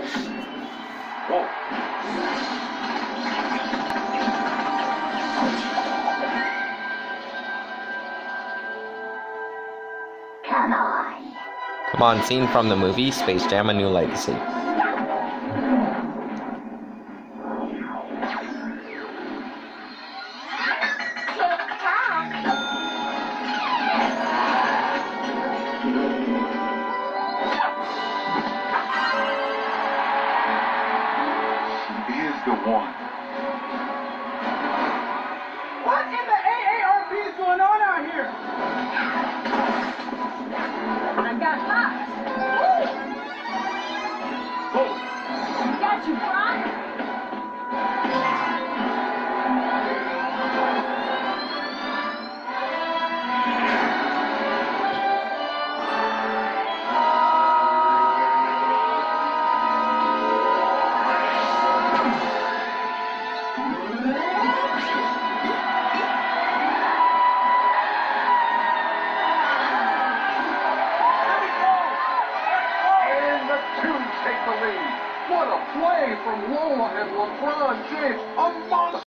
Whoa. Come on. Come on, scene from the movie Space Jam: A New Legacy. She is the one. What in the AARP is going on out here? I got lost. Oh. Got you, Brock. And the two take the lead. What a play from Lola and LeBron James. A monster.